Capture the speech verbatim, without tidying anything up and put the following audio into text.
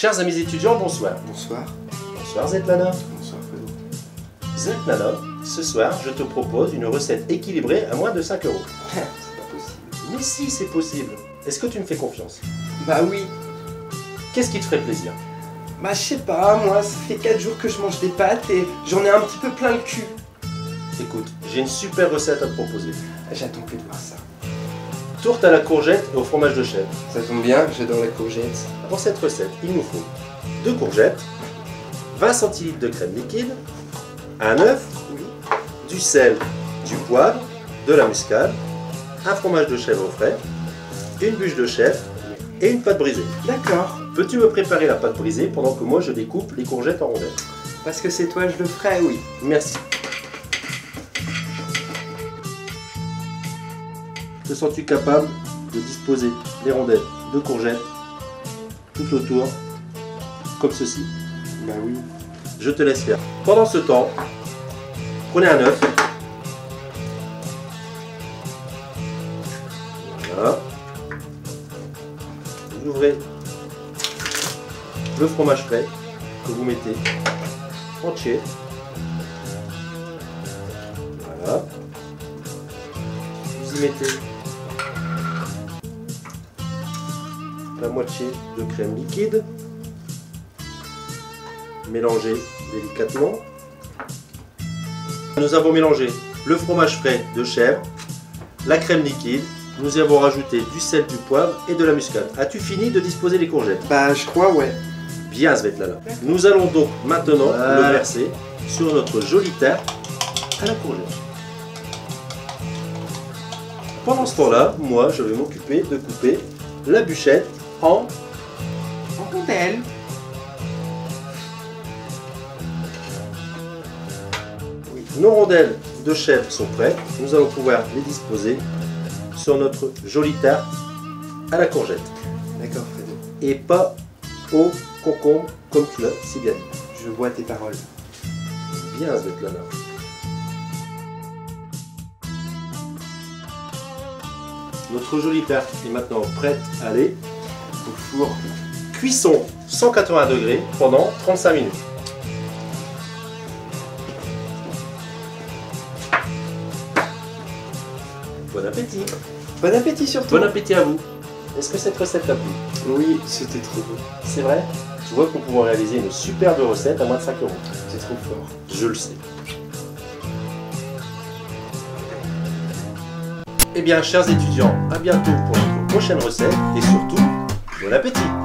Chers amis étudiants, bonsoir. Bonsoir. Bonsoir Svetlana. Bonsoir Fredo. Svetlana, ce soir, je te propose une recette équilibrée à moins de cinq euros. C'est pas possible. Mais si, c'est possible. Est-ce que tu me fais confiance? Bah oui. Qu'est-ce qui te ferait plaisir? Bah je sais pas, moi ça fait quatre jours que je mange des pâtes et j'en ai un petit peu plein le cul. Écoute, j'ai une super recette à te proposer. J'attends plus de voir ça. Tourte à la courgette et au fromage de chèvre. Ça tombe bien, j'adore la courgette. Pour cette recette, il nous faut deux courgettes, vingt centilitres de crème liquide, un œuf, Oui. du sel, du poivre, de la muscade, un fromage de chèvre frais, une bûche de chèvre et une pâte brisée. D'accord. Peux-tu me préparer la pâte brisée pendant que moi je découpe les courgettes en rondelles? Parce que c'est toi, je le ferai, oui. Merci. Te sens-tu capable de disposer les rondelles de courgettes tout autour, comme ceci? Bah oui. Je te laisse faire. Pendant ce temps, prenez un œuf. Voilà. Vous ouvrez le fromage frais que vous mettez entier. Voilà. Vous y mettez la moitié de crème liquide. Mélangez délicatement. Nous avons mélangé le fromage frais de chèvre, la crème liquide. Nous y avons rajouté du sel, du poivre et de la muscade. As-tu fini de disposer les courgettes? Bah je crois, ouais. Bien Svetlana. Nous allons donc maintenant Voilà. le verser sur notre jolie terre à la courgette. Pendant ce temps-là, moi je vais m'occuper de couper la bûchette en En rondelle. Nos rondelles de chèvre sont prêtes. Nous allons pouvoir les disposer sur notre jolie tarte à la courgette. D'accord Fredo. Et pas au concombre comme tu l'as si bien dit. Je vois tes paroles. Bien Svetlana. Notre jolie tarte est maintenant prête à aller Au four. cuisson cent quatre-vingts degrés pendant trente-cinq minutes. Bon appétit. Bon appétit surtout. Bon appétit à vous. Est-ce que cette recette t'a plu? Oui, c'était trop beau. C'est vrai? Tu vois qu'on peut réaliser une superbe recette à moins de cinq euros. C'est trop fort. Je le sais. Eh bien, chers étudiants, à bientôt pour notre prochaine recette et surtout, bon appétit!